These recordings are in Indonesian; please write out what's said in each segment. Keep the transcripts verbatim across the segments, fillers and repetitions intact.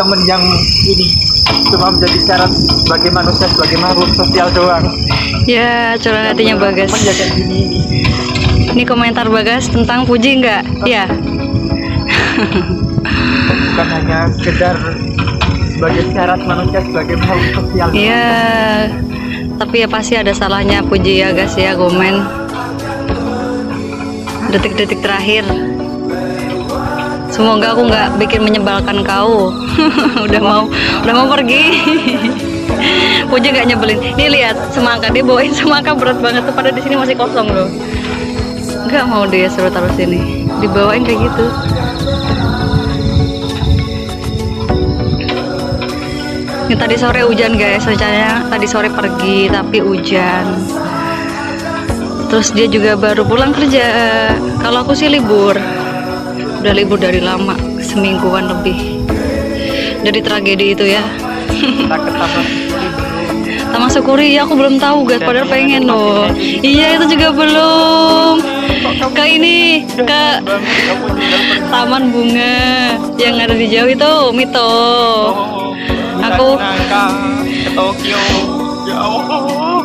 teman yang ini cuma menjadi syarat sebagai manusia, sebagai makhluk sosial doang. Ya, curang hatinya Bagas. Ya, kayak gini, ini. Ini komentar Bagas tentang Puji enggak? Ya. Bukan hanya sekedar sebagai syarat manusia, sebagai makhluk sosial. Iya. Tapi ya pasti ada salahnya Puji ya guys ya, komen detik-detik terakhir. Semoga aku nggak bikin menyebalkan kau. udah mau udah mau pergi. Puji nggak nyebelin. Nih lihat semangka, dia bawain semangka berat banget tuh, pada di sini masih kosong loh. Nggak mau dia suruh taruh sini, dibawain kayak gitu. Ini tadi sore hujan guys, rencananya tadi sore pergi tapi hujan. Terus dia juga baru pulang kerja. Kalau aku sih libur, udah libur dari lama, semingguan lebih. Jadi tragedi itu ya. Taman Sukuri ya, aku belum tahu guys, padahal pengen loh. Iya itu juga belum. Ke ini, ke Taman Bunga yang ada di jauh itu, Mito. Aku ke Tokyo. Ya Allah.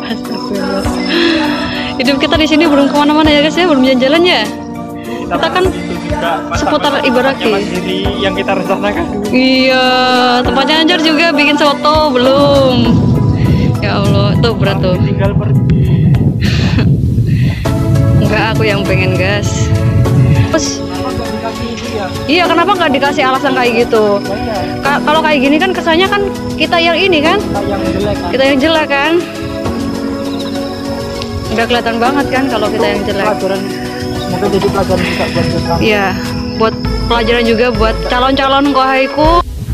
Hidup kita di sini belum kemana-mana ya guys ya, belum jalan-jalan ya. Kita kan seputar Ibaraki yang kita rencanakan. Iya, tempatnya Anjar juga bikin soto belum. Ya Allah, itu berat tuh. Tinggal pergi. Enggak, aku yang pengen gas. Terus iya, kenapa nggak dikasih alasan kayak gitu? Ka kalau kayak gini kan kesannya kan kita yang ini kan, kita yang jelek kan. Udah kelihatan banget kan kalau kita yang jelek. Pelajaran, semoga jadi pelajaran juga buat kita. Iya, buat pelajaran juga buat calon-calon kohaiku.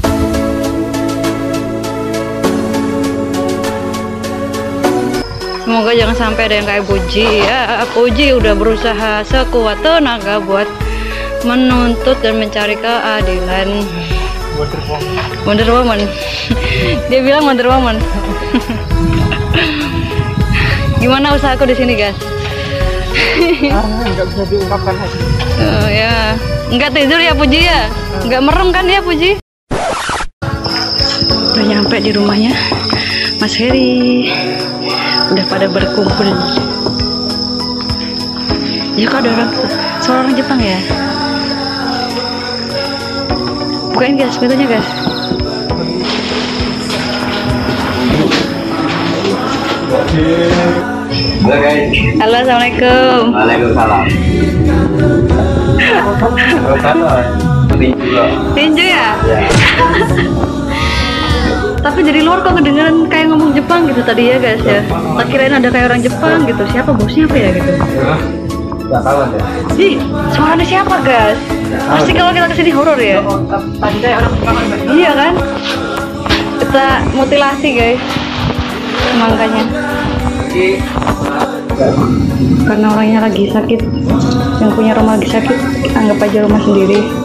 Semoga jangan sampai ada yang kayak Puji ya. Puji udah berusaha sekuat tenaga buat menuntut dan mencari keadilan. Wonder Woman. Wonder Woman. Dia bilang Wonder Woman. Gimana usahaku di sini, guys? Ah, nggak bisa diungkapkan lagi. Oh, ya, nggak tidur ya Puji ya? Nggak merem kan ya Puji? Udah nyampe di rumahnya Mas Heri. Udah pada berkumpul. Ya kok ada orang, suara orang Jepang ya? Bukain guys, pintunya guys. Halo guys. Halo, assalamualaikum. Waalaikumsalam. Tinju. Tinju ya? Ya. Tapi dari luar kok kedengeran kayak ngomong Jepang gitu tadi ya guys ya. Tak kirain ada kayak orang Jepang gitu. Siapa bosnya apa ya gitu? Gak tahu ya. Ih, suaranya siapa guys? Pasti kalau kita kesini horor ya. Iya kan? Kita mutilasi guys. Makanya. Karena orangnya lagi sakit, yang punya rumah lagi sakit, anggap aja rumah sendiri.